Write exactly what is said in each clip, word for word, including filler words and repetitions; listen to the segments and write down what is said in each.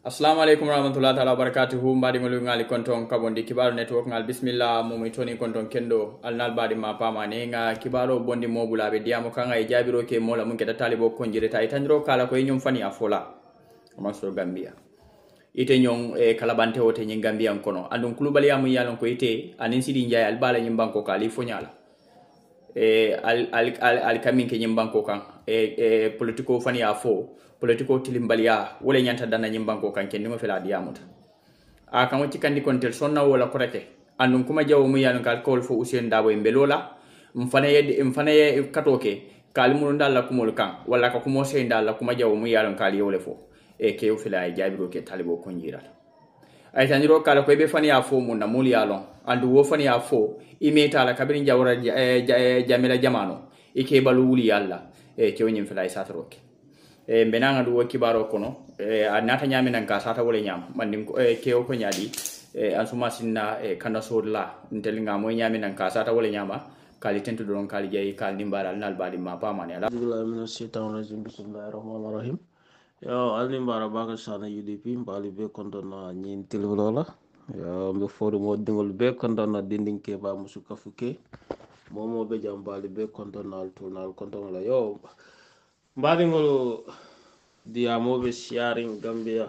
Assalamu alaikum warahmatullahi taala wabarakatuhu mbadi ngolu ngali konton kabondi kibaro network ngal bismillah mo toni konton kendo alnal badi ma pama ne nga kibaro bondi mobula be diamo kanga e jabiro ke mola mun keta talibo konjire tay tanjiro kala ko nyum fani afola maso gambia ite nyon e kalabante wote nyin gambia kono andun kulubali amu yalon ko ite anin sidi njay albala nyim banko kali fonyala e al al al, al kamin ke nyim banko kan e e politiko fani afo politiko tilimbalia wala nyanta dana nyim banko kan ken ngo fela diamuta a kan wati kandi kontel sonna wala koreke andun kuma jawo mu yalon kal kol fo usien dabo e belola mfana ye mfana ye katoke kalmuru ndalla kumol kan wala ka kumo se ndalla kuma jawo mu yalon kal yewle fo e ke fela e jabiro ke talibo ko njira ay tanjiro kala ko be fani afo mun na mul yalon andu wo fani afo imeta la kabiri jawra jamila jamano ike balu wuli yalla e ke wonyim fela e satroke e benanga du kibaro kono e anata nyami nan ka sata wole nyam mandin ko e ke ko nyaadi e ansuma sinna e kanda sodla ntelinga mo nyami nan ka sata wole nyama kali tentu don kali jey kal dimbaral nal badi ma pamani ala billahi minash shaitanir rajim bismillahir rahmanir rahim yo alni mbara baka sana U D P mbali be kondo na nyin tilwala yo mbe fodo mo dingol be kondo na dinding ke ba musu kafuke momo be jambali be kondo na tournal kondo la yo mbali ngolo dia mo be sharing Gambia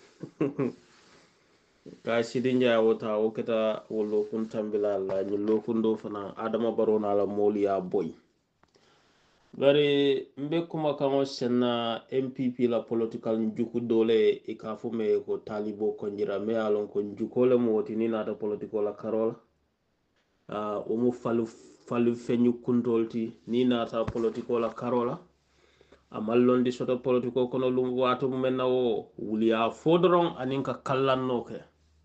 ka sidinja wota woketa wolo kun tambila la ni lokundo fana adama barona la moliya boy bari mbe kuma kamo senna M P P la political njuku dole e ka fu me ko talibo ko njira me alon ko njukole mo woti ni nata political la karola uh, o mu falu falu fenyu kuntolti ni nata political la karola amallon di soto political kono lum wato menna wo wuliya fodron aninka kallanno ke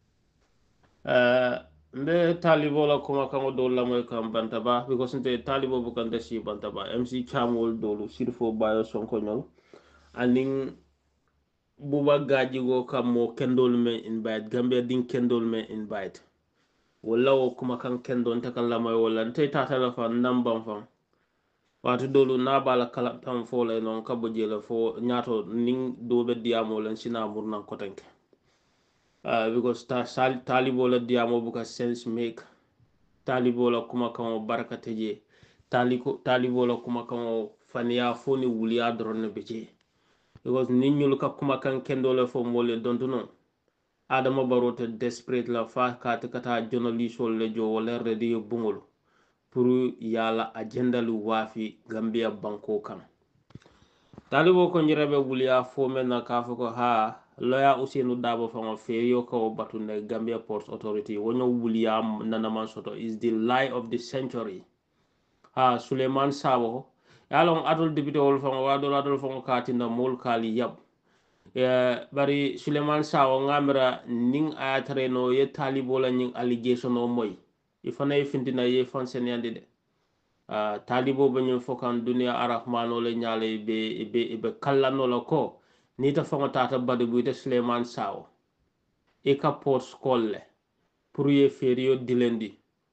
uh, mbe talibo la kuma kamo dole la moy kam bantaba because nte talibo bu kan desi bantaba M C chamol dolu sirfo bayo sonko nyol aning buba gaji go kam mo kendol me invite Gambia din kendol me invite wala wo kuma kan kendon takal la moy wala nte tata la fa nambam fam watu dolu na bala kala tam fo le non kabo jela fo nyato ning do be diamo len sina murnan kotenke Uh, because ta sal talibo la diamo buka sense make talibo la kuma kamo baraka teje taliko talibo la kuma kamo fania foni wuliya drone beje because ninyul ka kuma kan kendo le fo mole donto no adama barote desperate la fa ka kata journalist le jo wala radio bungol pour yala agenda lu wafi Gambia banko kan talibo ko njirabe wuliya fo men na ka fo ko ha lawyer Ousainou Darboe fango feyo ko batunde Gambia Ports Authority wonyo William nanaman soto is the lie of the century ha Suleiman Sabo yalon adol député wol fango wadol adol fango katinda mol kali yab ya bari Suleiman Sabo ngamira ning ayatare no ye talibo la ning allegation o moy ifana fintina ye fansen yande de uh, talibo banyo fokan dunia arahmano le nyale be be be kallano la ko nita fango tata bade buite Suleiman Sao eka ports kolle pour ye ferio dilendi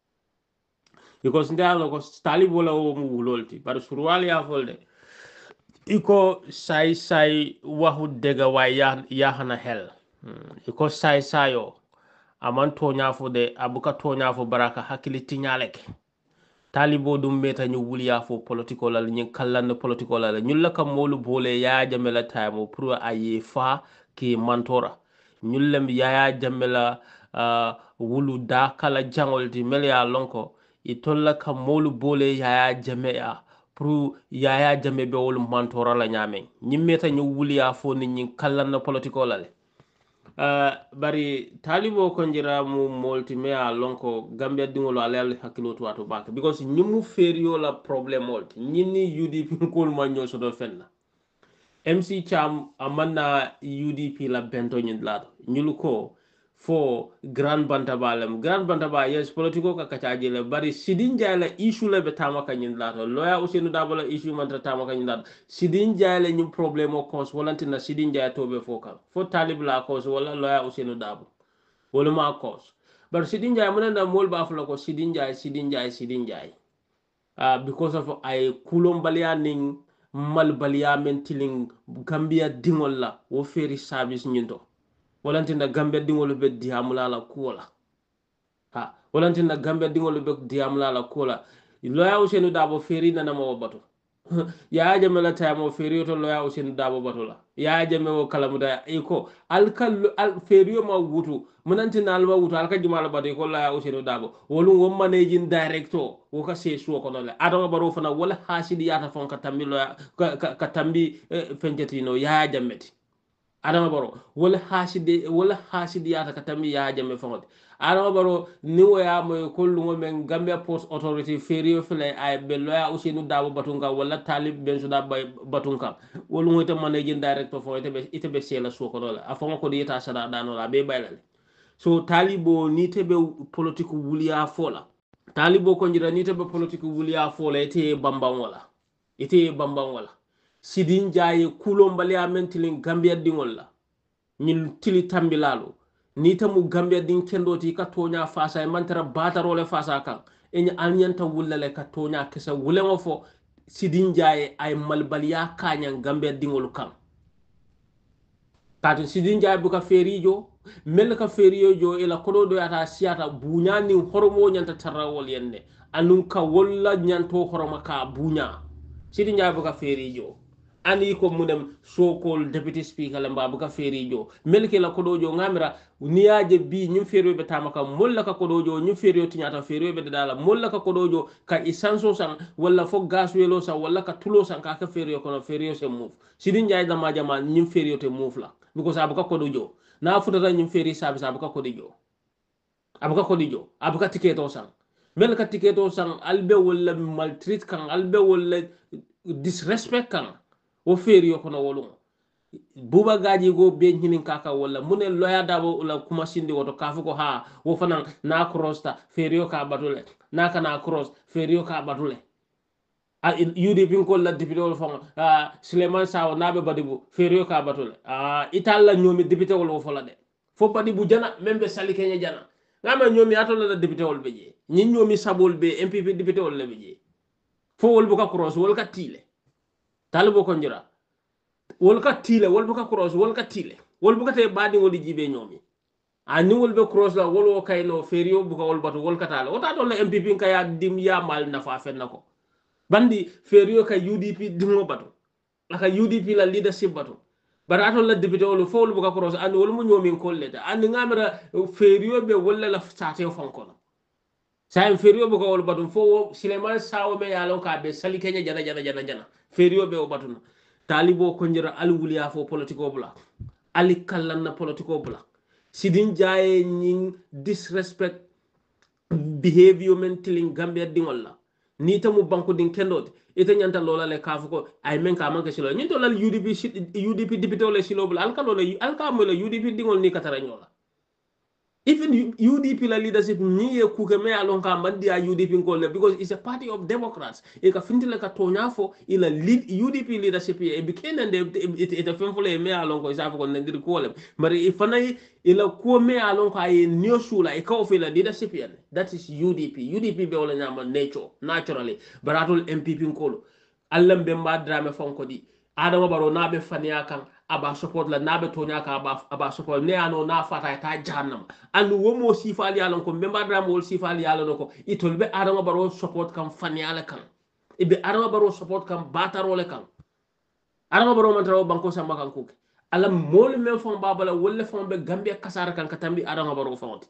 because ndalo ko talibo la o mu wulolti bar surwali ya folde iko sai sai wahu dega wa ya ya hana hel hmm. iko sai sayo aman to nyafo de abuka to nyafo baraka hakiliti nyaleke talibo dum meta ñu wuliya fo political la ñu kallan political la ñu la kam molu bole ya jamela time pour ayi fa ki mantora ñu lem ya jamela uh, wulu da kala jangol di mel ya lonko i tolla kam molu bole ya jamea pour ya ya jame be wolu mantora la nyame ñi meta ñu wuliya fo ni ñu kallan political la Uh, bari talibo ko njira mu molti me a lonko Gambia dingolo alal hakilo to wato bak because nyimu ferio la problem molti nyini U D P ko ma nyo so do fenna M C Cham amanna U D P la bento nyin lato nyulu ko fo grand bantabalem grand bantaba yes politiko ka kacaje le bari sidin jala issue le be tamaka nyin lato lawyer Ousainou Darboe la issue man tamaka nyin lato sidin jala nyum problem o cause walantina sidin jaya tobe fokal fo talib la cause wala lawyer Ousainou Darboe wala ma cause bar sidin jaya mun na mol ba fula ko sidin jaya sidin jaya sidin jaya uh, because of ay kulom balia ning mal balia mentiling Gambia dingol la wo feri service nyinto walantinda Gambia dingol be diamula la kuola ha walantinda Gambia dingol be diamula la kuola loya Ousainou Darboe feri nana mo bato ya jame la tayamo feri to loya Ousainou Darboe bato la ya jame o kalamuda iko alkal al feri ma wutu munantinda alba wutu alka jumala bato ko loya Ousainou Darboe wolu wo managing director wo ka se suwo kono le adama baro fana wala hasidi yata fon ka tambi loya ka, ka, ka tambi eh, fencetino ya jameti adama baro wala hasidi wala hasidi yata ka tambi ya jamme fonde adama baro ni waya moy kollugo men Gambia Post Authority feriyo fele ay be loya Ousainou Darboe batunga wala talib bensuda batunka wolu ngoy tam managing director fo ite be ite be sela so ko la afon ko yeta sada dano la be baylale so talibo ni tebe politique wuliya fola talibo ko jira ni tebe politique wuliya fola ite bambam wala ite bambam wala sidin jaye kulombali amentilin Gambia dingol la ñin tili tambilalo ni tamu Gambia din kendoti ka tonya fasa e mantara batarole fasa kan e nya alnyanta wullale ka tonya kesa wulengo fo sidin jaye ay malbaliya kanyan Gambia dingol kan tatu sidin jaye buka ferijo mel ka ferijo jo ila kodo do yata siata bunya ni horomo nyanta tarawol yenne anun ka walla nyanto horoma ka bunya sidin jaye buka ferijo ani ko munem so-called deputy speaker lamba buka ferijo melke la kodojo ngamira niyaje bi nyum feriyo be tamaka molla ka kodojo nyum feriyo tinyata feriyo be dala molla ka kodojo ka isanso sang wala fo gaswelo sa wala ka tulo sang ka ka feriyo kono feriyo se move sidin jay da majama nyum feriyo te move la because abuka kodojo na futata nyum feri sabi sabuka kodojo abuka kodojo abuka tiketo sang melka tiketo sang albe wala maltreat kan albe wala disrespect kan wo feriyo kono wolu buba gaji go be hinin kaka wala mune loya dabo la kuma sindi woto kafu ko ha wo fanan na crosta feriyo ka batule na kana cross feriyo ka batule a U D P ko la député wol fon uh, Suleiman Sawo nabe badibu feriyo ka batule a uh, italla nyomi député wol wo fola de fo badibu jana membe sali kenya jana ngama nyomi atola la député wol beje nyi nyomi sabol be M P P député wol le beje fo wol buka cross wol ka tile talibo ko njira wol ka tile wol buka cross wol ka tile wol buka te badi wol jibe nyomi ani wol be cross la wol o kayno feriyo buka wol batu wol ka tala wota don la M P P ka ya dim ya mal nafa fenna ko bandi feriyo ka U D P dimo batu aka U D P la leadership batu barato la député wol fo wol buka cross ani wol mu nyomi ko leta ani ngamira feriyo be wol la sate fonko sa feriyo buka wol batu fo Suleiman Sawo me yalon ka be sali kenya jana jana jana jana feriyo be o batuna talibo ko njira al wuliya fo politiko bula ali kallanna politiko bula sidin jaye ñing disrespect behavior mentally Gambia dingol la ni tamu banko din kendoti ite nyanta lola le kafu ko ay men ka manke silo ñin to lal U D P U D P député le silo bula al ka lola al ka mo le U D P dingol ni katara ñola even U D P la leadership ni ye kuke me alon ka mandi a U D P ko le because it's a party of Democrats e ka fintile ka tonya fo ila lead U D P leadership e became and it it a fenfule me alon ko isa ko ndir ko le mari e fanay ila ko me alon ka e new sula e ka of ila leadership yan that is U D P U D P be wala nyama nature naturally baratul M P P ko allam be mbadra me fonko di adama baro nabe faniya kan aba support la nabe tonya ka aba aba support ne ano na fata ta jahannam anu womo sifali yalon ko memba dram wol sifali yalon ko itolbe adama baro support kam faniala kan ibe adama baro support kam batarole kan adama baro man tawo banko samba kan ko ala mol men fon babala wolle fon be Gambia kasara kan katambi adama baro fonti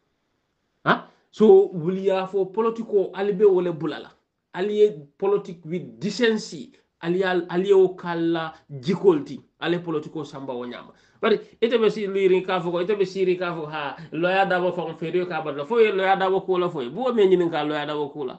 ha so wuliya fo politiko albe wole bulala aliye politique with decency aliyal aliyo kala jikolti ale politiko samba wonyama bari ite be si liri ka fo ite be siri ka fo ha loya dabo fo feriyo ka badla fo loya dabo ko la fo bu me nyin ka loya dabo ko la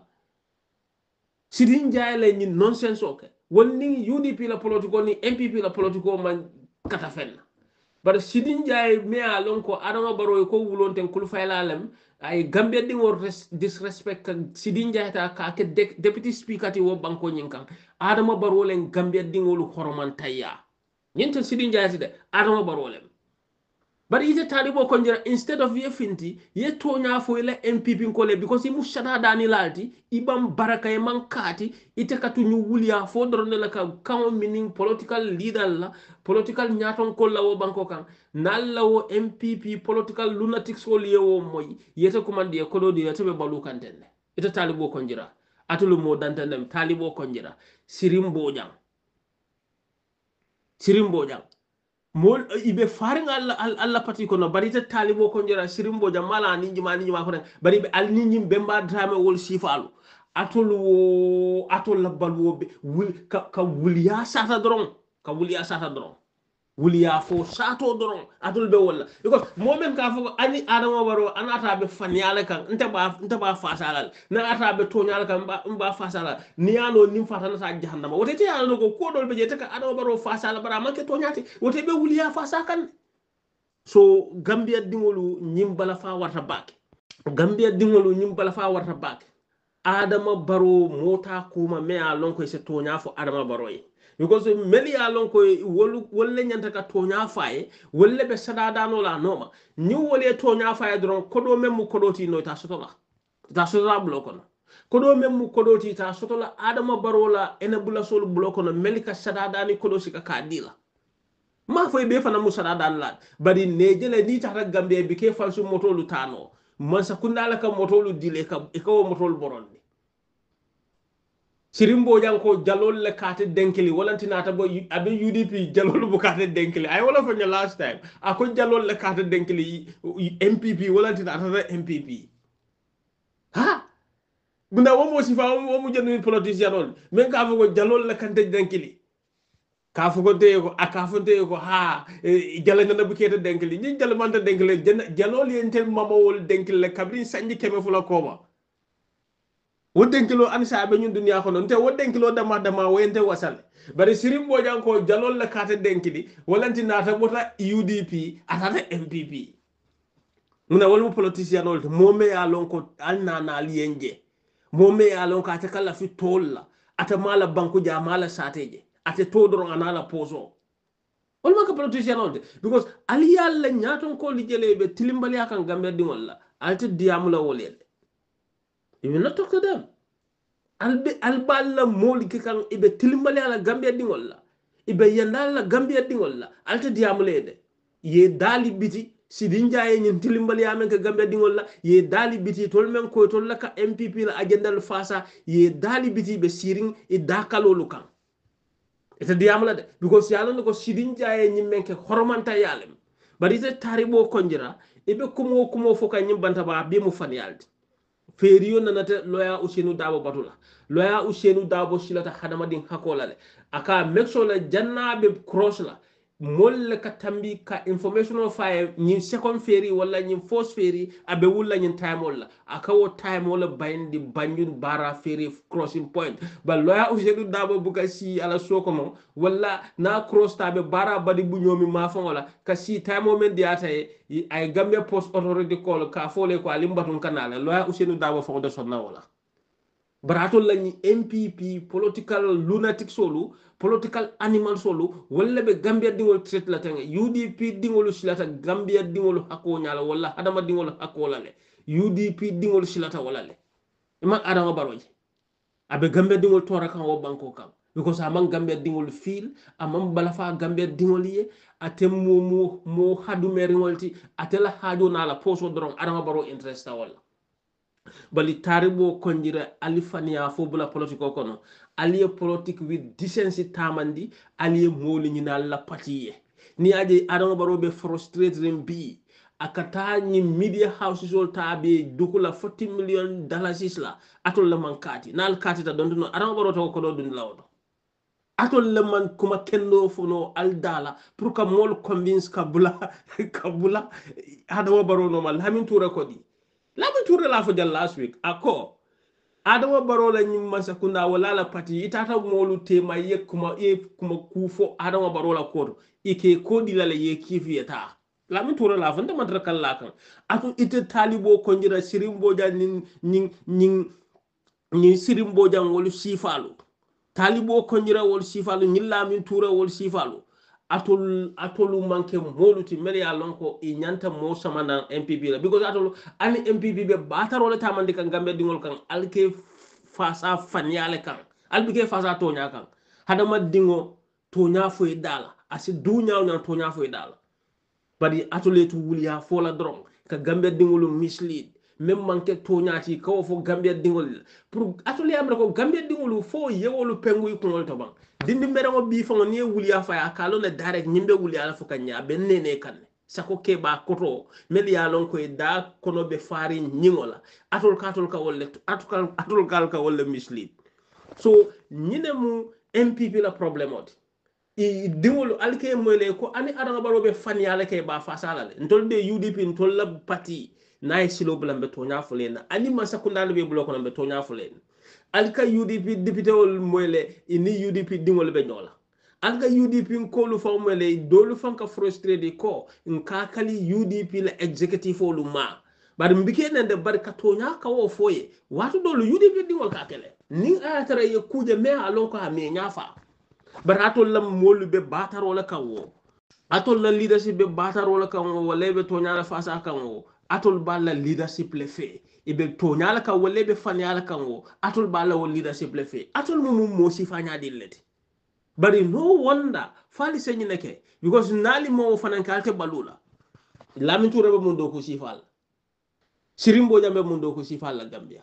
sidin jaay la nyin nonsense ok wonni U D P la politiko ni M P P la politiko man kata fenna bari sidin jaay me alon ko adama baro ko wulonten kul faylalem ay Gambia di wor disrespect sidin jaay ta ka ke deputy speaker ti wo banko nyin kan adama baro len Gambia di ngolu horoman tayya ñente sidin jaay de adama baro len bari ite talibo konjira instead of ye finti ye tonya fo ile M P P ko le because imu shada dani lalti ibam baraka e man kati ite katu ñu wuliya fo dorone la ka kan meaning political leader la political nyaton ko la wo banko kan nalla wo M P P political lunatics ko liye wo moy yete commande e ko do di yete be balu kantenne ite talibo konjira atulu mo dantandem talibo konjira sirimbo jang sirimbo jang mol ibe faring alla alla pati ko no bari te talibo ko jera sirimbo jamala ni jima ni jima ko bari be al ni nyim bemba drame wol sifalu atol wo atol labbal wo be wul ka, ka wuliya sata doron ka wuliya sata doron wuliya fo sato doron atol be wala because moment ka fo ani adama baro anata be fanyala kan nta ba nta ba fasalal na ata be tonyala kan ba ba fasala ni yano nim fatana sa jahannama wote te yalo ko ko dol be je ka adama baro fasala bara manke tonyati wote be wuliya fasa kan so gambia dingolu nyim bala fa warta bak gambia dingolu nyim bala fa warta bak adama baro mota kuma me alon ko se tonya fo adama baro yi because meli alon ko wolu wolle nyanta ka tonya faye wolle be sadada no la noma ni wolle tonya faye dron kodo mem kodo ti no ta sotola ta sotola bloko no kodo mem kodo ti ta sotola adama barola ene bula sol bloko no meli ka sadada ni kodo sika ka dila ma fay be fana mu sadada la bari ne jele ni ta gambe be ke falsu motolu tano man sa kundala ka motolu dile ka e ko motolu boronde sirimbo janko jalol le kate denkeli walantinata bo abe U D P jalol bu kate denkeli ay wala fa last time ako jalol le kate denkeli M P P walantinata M P P ha bunda wo mo sifa wo mo jenu politicien on men ka fa ko jalol le kante denkeli ka fa ko de ko aka fa de ko ha jalanga na bu kete denkeli ni jalmanta denkeli jalol yentel mamawol denkeli le kabrin sanji keme fula koma woden kilo ansa be ñun dunya ko non te woden kilo dama dama wente wasal bari sirimbo janko jalol la kata denkidi walanti nata bota U D P atata M P P muna wol politicien ol mo me ya lon ko alna na lienje mo me ya lon ka ta kala fi tolla ata mala banku ja mala sateje ate todoro anala poso wol ma ka politicien ol because ali yalla nyaton ko li jelebe tilimbali akan gambe dingol la alti diamula wolel. You will not talk to them. Albe alballa moli kikan ibe tilimbali ala Gambia dingolla. Ibe yandala Gambia dingolla. Alta diamulede. Ye dali biti sidinja ye nyin tilimbali amen ka Gambia dingolla. Ye dali biti tolmen ko tolla ka M P P la agenda lu fasa. Ye dali biti be siring i dakalo lukan. Ita diamula de because yalon ko sidinja ye nyin menke horomanta yalem. But ite taribo konjira ibe kumo kumo foka nyin banta ba bi mu fan yaldi. Feriyo nanate loya Ousainou Darboe batula loya Ousainou Darboe silata hadamadin hakolale aka make sure la jannabe cross la molle ka tambi ka information fire ñin second ferry wala ñin first ferry abe wulla ñin time wala aka wo time wala bindi banjun bara ferry crossing point ba loya Ousainou Darboe buka si ala soko mo wala na cross tabe bara badi bu ñomi ma fon wala ka si time moment diata e ay Gambia Post Authority call ka fole ko alim batun kanala loya Ousainou Darboe fon de sonna wala barato lañi M P P political lunatic solu political animal solu wala be Gambia dingol tret la tanga U D P dingol silata Gambia dingol hako nyala wala adama dingol hako lale U D P dingol silata wala le ima adama baroji abe Gambia dingol tora kan wo banko kan because amang Gambia dingol feel amam balafa Gambia dingol ye atem mo mo mo hadu meri ngolti atela hajo na la poso dron adama baro interest wala bali taribo konjira alifania fobula politiko kono aliye politique with decency tamandi aliye moli nyina la patiye ni aje adama barobe frustrated bi akata ni media houses all tabe dukula forty million dollars la atol la mankati nal kati ta donto adama baroto ko do dun lawdo atol le man kuma kendo fono aldala pour que mol convince kabula kabula adama baro no mal hamin toura ko di lamin toura la fo jall last week ako adama baro la nyim man sakunda wala la pati itata molu tema ye kuma e kuma kufo adama baro la kodo ike kodi la ye kifiyata lamin toura la fo ndama dara kala kan atu ite talibo ko njira sirimbo jan nin nin nin ni sirimbo jan wolu sifalu talibo ko njira wol sifalu nyilla min toura wol sifalu atol atolu manke moluti meli ya lonko i nyanta mo samana M P P la because atolu ani M P P be bataro le tamandi kan gambe dingol kan alke fasa fanyale kan albike fasa tonya kan hadama dingo tonya foy dala asi dunya nya tonya foy dala bari atole tu wuliya fola drong ka gambe dingolu mislead même manke toñati ko fo gambia dingol pour atoli amra ko gambia dingol fo yewolu pengu ko ngol to bang dindi mere mo bi fo ni wuliya fa ya kalo ne direct nyimbe wuliya fo kanya ben nene kan sako ke ba koto meli ya lon ko da kono be fari nyingola atol katol ka wolle atol atol kal ka wolle mislead so nyine mu M P P la problème odi i dingol alke moyle ko ani adama barobe fan yala ke ba fa sala ntol de U D P ntol la parti naye silo bulan be tonya fulena ani ma sakundal be bloko be tonya fulena alka U D P député wol moyle ini U D P dingol be nyola alka U D P ko lu fa moyle dolu fanka frustré di ko nka kali U D P la executive wolu ma bar mbike nende barka tonya ka wo foye watu dolu U D P dingol ka kele ni atara ye kuje me alon ko ha me nyafa barato lam molu be bataro la kawo atol la leadership be bataro la kawo wala be tonya la fasa kawo atol balla leadership le fe ibe toñala ka wolle be fanyala kan wo atol balla wo leadership le fe atol mum mo si fanya dilleti bari no wonder fali senyi neke because nali mo fanan kalte balula lamin touré be mun do ko si fal sirimbo jambe mun do ko si fal la gambia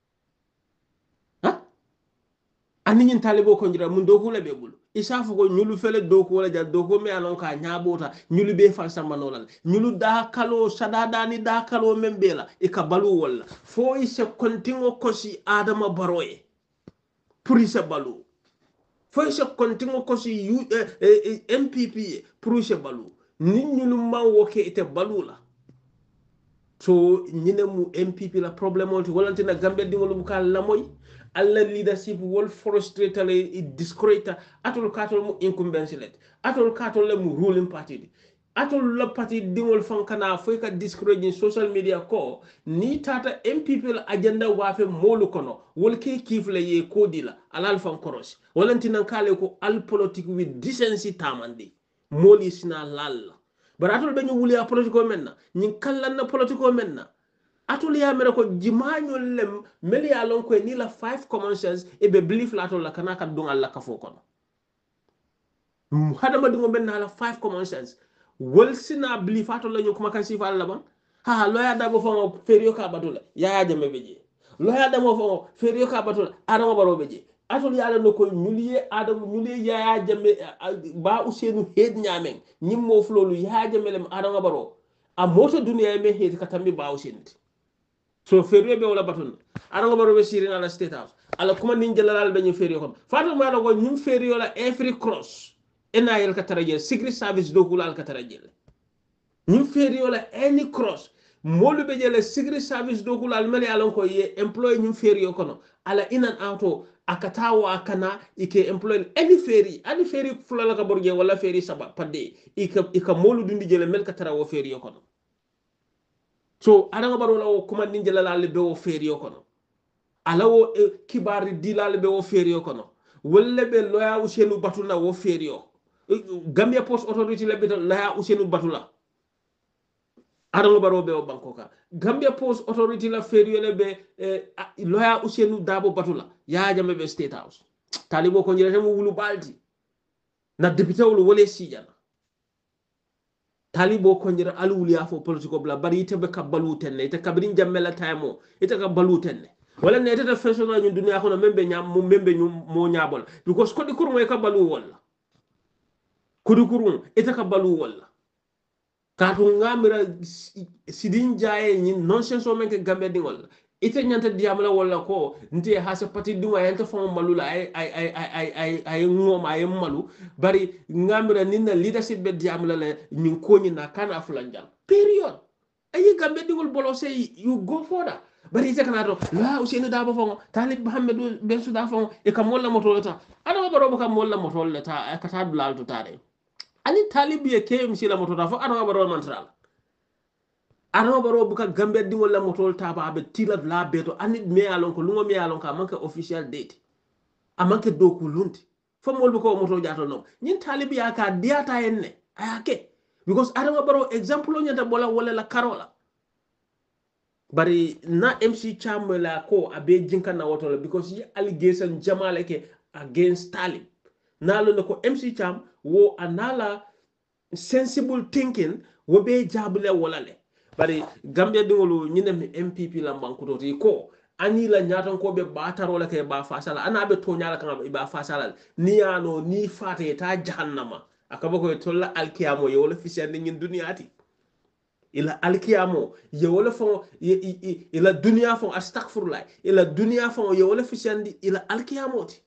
ha ani nyin talibo ko njira mun do ko le be bulu isafu ko nyulu fele do ko wala jal do ko me alon ka nyaabota nyulu be fal samanolal nyulu da kalo sadada ni da kalo membela e ka balu wala fo ise kontingo kosi adama baroye pour ise balu fo ise kontingo kosi U, eh, eh, M P P pour ise balu ni nyulu ma woke ite balu la so nyine mu M P P la problème olti walantina gambe dingolu bukal la moy alla leadership wol frustrated e discouraged atol katol mu incumbents let atol katol le mu ruling party atol la party dingol fankana foy ka discouraging social media ko ni tata M P P la agenda wafe molu kono wol ke kifle ye kodila alal fan koros walantina kale ko al politique with decency tamandi moli sina lalla baratol be ñu wuli a politico menna ñin kallan na politico menna atul ya mere ko jimañol lem meli ya lon ko ni la five common sense e be belief la to la kana ka dun alla ka fo kono hadama dungo menna la five common sense wol sina belief ato la ñu kuma kan sifa alla ban ha lo ya dabo fo ferio ka batula ya ya jame beje lo ya damo fo ferio ka batula adama baro beje atul ya la no ko ñulié adam ñulié ya ya jame ba usenu hed ñamen ñimmo flolu ya jame lem adama baro a moto duniya me hed ka tambi ba usenti so ferio be wala batun adama baro be sirina la state house ala kuma nin jalal be ñu ferio ko fatu ma do ko ñum ferio la every cross ena yel ka taraje secret service do kula al ka taraje ñum ferio la any cross molu be jele secret service do kula al mali alon ko ye employee ñum ferio kono ala inan auto akatawa akana ike employee any ferry any ferry fulala ka borje wala ferry saba padde ika ika molu dundi jele mel ka tarawo ferio kono so adanga baro lawo kuma nin jele la be o ferio kono alawo e, kibari dilal be o ferio kono wolle be loya usenu batuna wo ferio Gambia Post Authority le be loya usenu batula adanga baro be o bankoka Gambia Post Authority la ferio le be eh, loya usenu dabo batula ya jame be state house talibo ko njira mo wulu balti na député wulu wole sijana talibo ko njira alu wuli afo politico bla bari ite be kabalu tenne ite kabrin jammela taymo ite ka balu tenne wala ne ite feshona ñu dunya ko no membe ñam mo membe ñu mo ñabol because ko di kurmo e ka balu wala ko di kurmo ite ka balu wala ka to ngamira sidin jaye ñi nonsense o men ke gambe dingol ite nyanta diamla wala ko nte ha se pati duma yanta fon malula ay ay ay ay ay ay ngoma ay malu bari ngamira ninna leadership be diamla le min ko ni na kana fulanjal period ay gambe dingol bolo say you go for that bari ite kana do la useni da ba fon talib muhammad ben su da fon e kam molla moto ta ada ba ro kam molla moto le ta ka ta dulal to tare ali talib ye kem si la moto ta fo ada ba ro mantral adama baro buka gambe di wala motol taba be tilat la beto anit me alon ko lungo me alon ka manke official date amanke doku lunti famol be ko moto jato no nyin talibi ya ka diata enne ayake because adama baro example o nyata bola wala la karola bari na M C Cham la ko abe jinka na woto la because yi allegation jamale ke against Talib nalo no ko M C Cham wo anala sensible thinking wo be jabule wala le bari Gambia dingolo nyine M P P la bankuto ti ko ani la nyaton ko be bataro la ke ba fasala ana be to nyala kan ba fasala ni ano ni fate ta jahannama akaba ko tolla alkiyamo yo la fisende nyin duniyati ila alkiyamo ye wala fon ila dunya fon astaghfirullah ila dunya fon ye wala fisandi ila alkiyamoti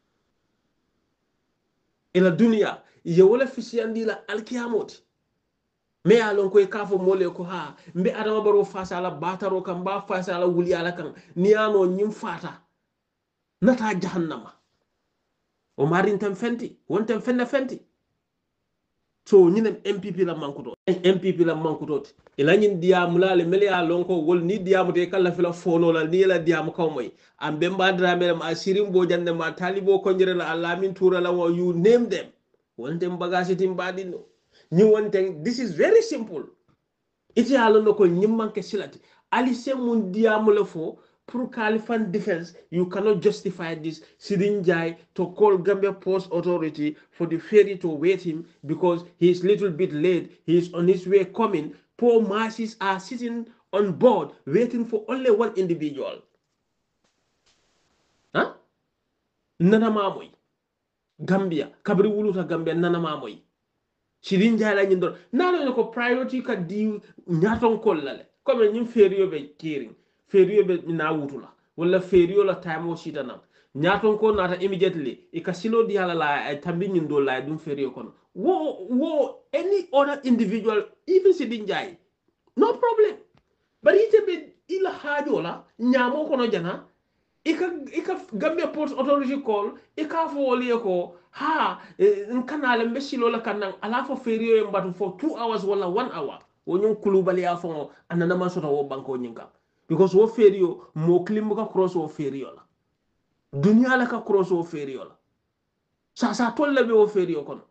ila dunya ye wala fisandi ila alkiyamoti me alon koy kafo mole ko ha mbe adama baro fasala bataro kan ba fasala wuli ala kan niyano nyim fata nata jahannama o marin tan fenti won tan fenna fenti so ñinem M P P la mankuto M P P la mankuto ila ñin diamu la le mele ya lonko wol ni diamu te kala fila fono la ni la diamu kaw moy am be mbadra me ma sirim bo jande ma talibo ko njere la alamin toura la wo you name them wonte bagage tim badino ñi wonte this is very simple iti alo no ko ñim manke silati ali se mun diamu le fo pour Khalifan defense, you cannot justify this Sidin Jai to call Gambia Post Authority for the ferry to wait him because he is little bit late. He is on his way coming. Poor masses are sitting on board waiting for only one individual. Huh? Nana mamoy. Gambia. Kabri wuluta Gambia nana mamoy. Sidin Jai la ñindor. Nana ko priority ka di ñaton kollale. Comme ñim ferry yo be kiring. Ferio be na wutula wala ferio la time o sita nam nyaton ko nata immediately e ka silo di hala la ay tambi ñin do la dum ferio kon wo wo any other individual even Sidin Jai no problem but ite be ila hajo la nyamo ko no jana e ka e ka Gambia Port Authority call e ka fo woli ko ha en kanale be silo la kanan ala fo ferio e mbatu for two hours wala one hour wonyon kulubali afo anana ma sota wo banko nyinga because wo ferio mo klimbo ka cross wo ferio la dunya la ka cross wo ferio la sa sa tolle be wo ferio kono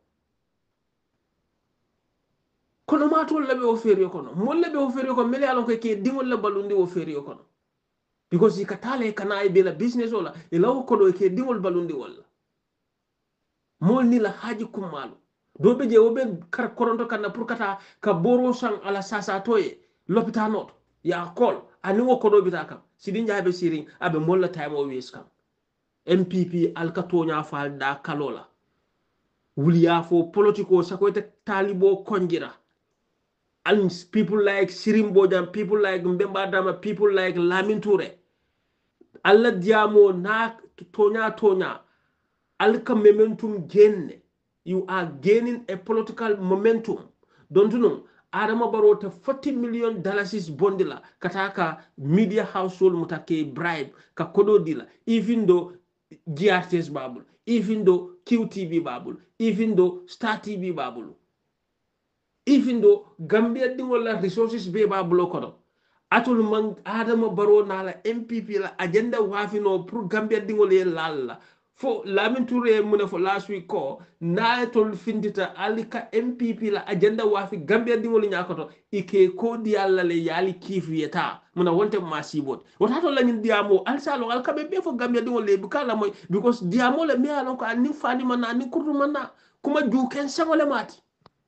kono ma tolle be wo ferio kono molle be wo ferio kono mele alon ko ke dingol la balundi wo ferio kono because ikatale kana e be la business wala e law ko do ke dingol balundi wala mol ni la haji kumalu do be je wo be kar koronto kana pour kata ka boro sang ala sasa toye l'hôpital ya call ani wo kodo bitaka Sidin Jai be siring abe molla time o wes kam M P P alka tonya fal da kalola wuliya fo politiko sakoyte talibo konjira and people like Sirim Bojang, people like Mbemba Dama, people like Lamin Toure alla diamo na tonya tonya alka momentum gain you are gaining a political momentum don't you know Adama Barrow te forty million dollars is bondila kataka media household mutake bribe ka kodo dila even though G R T S babul even though Q T V babul even though Star T V babul even though Gambia dingola resources be babulo kodo atul man Adama Barrow na la M P P la agenda wafino pour Gambia dingole lalla fo Lamin Toure mune fo last week ko na tol findita alika M P P la agenda wafi Gambia dingoli nyakoto ike ko di alla le yali kifu yeta muna wonte masibot wata to la nyin diamo alsalo alkabe be fo Gambia dingole bukala moy because diamo le me alon ko ani fani mana ni kurtu mana kuma ju ken sangole mati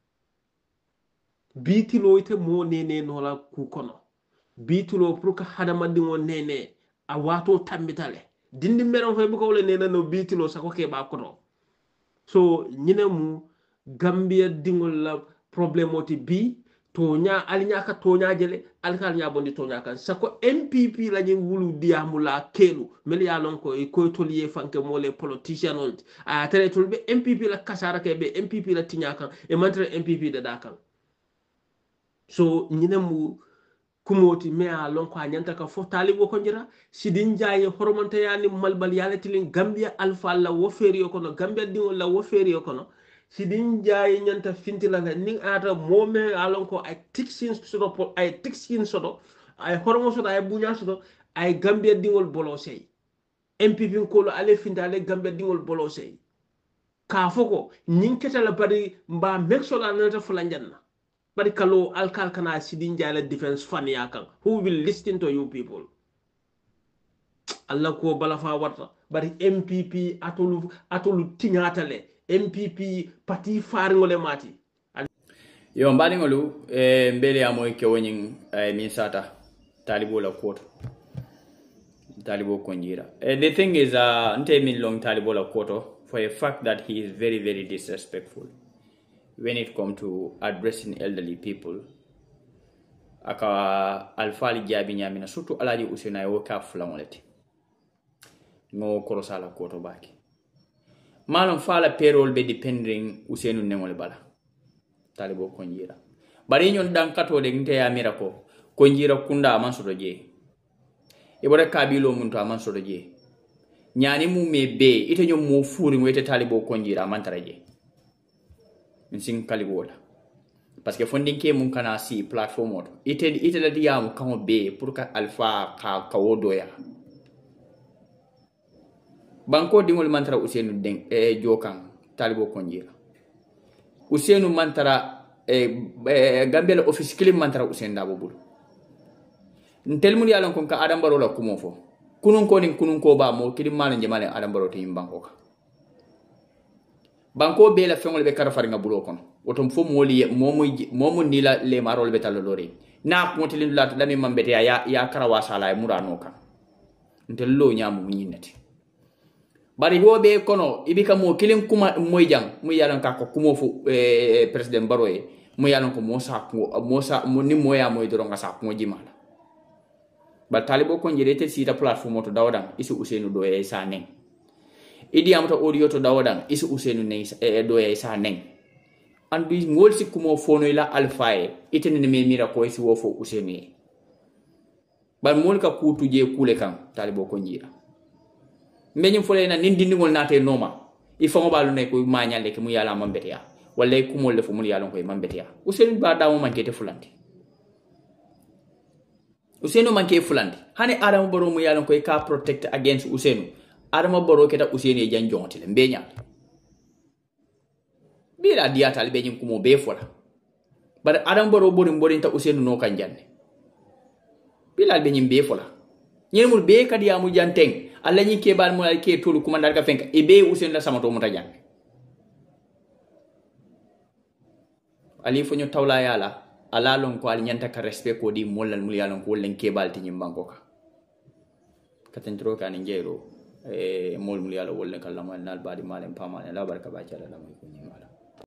bitilo ite mo nene no la ku kono bitilo pour ka hadama dingo nene a wato tambitale dindi meron fay bu ko wala nena no bitilo sako ke ba koto so ñine mu Gambia dingol la problème oti bi to nya ali nyaka to nya jele alkal nya bondi to nya kan sako M P P la ñi wulu diamu la kelu mel ya lon ko e ko tolier fanke mo les politiciens on a tere tolbe M P P la kasara ke be M P P la tinya kan e mantre M P P de dakan so ñine mu kumoti me a lon ko anyanta ka fo talibo ko jira Sidin Jai hormonta yani malbal yala tilin Gambia alfa la wo feriyo kono Gambia dingo la wo feriyo kono Sidin Jai nyanta fintila nga ning ata mome alon ko ay tixin sodo ay tixin sodo ay hormo sodo ay bunya sodo ay Gambia dingol bolo sey M P P ko lo ale finta ale Gambia dingol bolo sey ka foko nyin ketala bari mba mexola nata fulanjanna bari kalo alkal kana sidin jala defense fan yakan who will listen to you people Allah ko balafa warta bari M P P atolu atolu tinyatale M P P parti faringole mati yo mbani ngolu e mbele amoy ke wonin e min sata talibo la koto talibo konjira e the thing is uh nte min long talibo la koto for a fact that he is very very disrespectful when it come to addressing elderly people aka alfali jabi nyamina surtout alaji usena yo ka fulamoleti ngo korosala koto baki malon fala payroll be depending usenu nengol bala talibo konjira bari nyon dan kato de ngte ya mira ko konjira kunda man sodo je e bore kabilo mun to man sodo je nyani mu me be ite nyom mo furi ngwete talibo konjira man taraje min kalibo la parce que fondin ke mun kana si platform oto ite ite la diam kan be pour ka alpha ka kawodo ya banko dingol mantara usenu den e jokan talibo konjira usenu mantara e, e gambel office kilim mantara usen dabo bulu ntel mun yalon kon ka adam baro la kumo fo kunun ko nin kunun ko ba mo kilim malen jemale adam baro tin banko ka banko be la fengol be kara faringa bulo kono wotom fo moli momo momo nila le marol be talo lori na ko tilin lat dami mambete ya ya kara wasala e murano kan ntel lo nyamu nyinati bari wobe kono ibika mo kilim kuma moy jang mu yalan ka ko kumo fu eh, president baroye mu yalan ko mo sa ko mo sa mo ni moya moy do nga sa ko jimala ba talibo ko njirete sita platform to dawdan isu usenu do e sa nen idi amata audio to dawdan isu usenu ne e do e sa nen andu ngol si kumo fono ila alpha e itene me mira ko isi wo fo usenu ba mol ka kutu je kule kan talibo ko njira meñum fole na nindindingol nate noma il faut ngobalu ne ko mañale ke mu yala mambetia wala ko mol le fu mu yala ko mambetia usenu ba dawo mankete fulanti usenu manke fulanti hani adam boro mu yala ko ka protect against usenu adam boro keta usenu e janjonti le beña bira diata le beñum ko mo be fola bar adam boro bori borinta usenu no kan janne bilal beñum be fola ñemul be kadi amu janteng alla ñi kebal mo ke tolu kuma ndar ka fenka e be usen la sama to muta jang ali fo ñu tawla yala ala lon ko al ñanta ka respect ko di molal mul yalon ko len kebal ti ñim banko ka katentro ka ni ngero e mol mul yalo wolle kala mo nal badi malen pamane la barka ba ci ala la mo ko ñimala